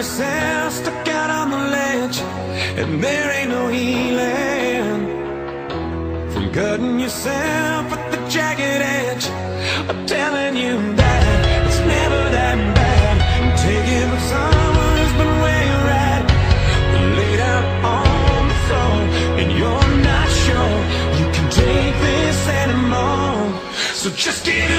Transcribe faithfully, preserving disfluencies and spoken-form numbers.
yourself stuck out on the ledge, and there ain't no healing from cutting yourself at the jagged edge. I'm telling you that it's never that bad. I'm taking what someone's been where you're at, laid out on the floor, and you're not sure you can take this anymore. So just get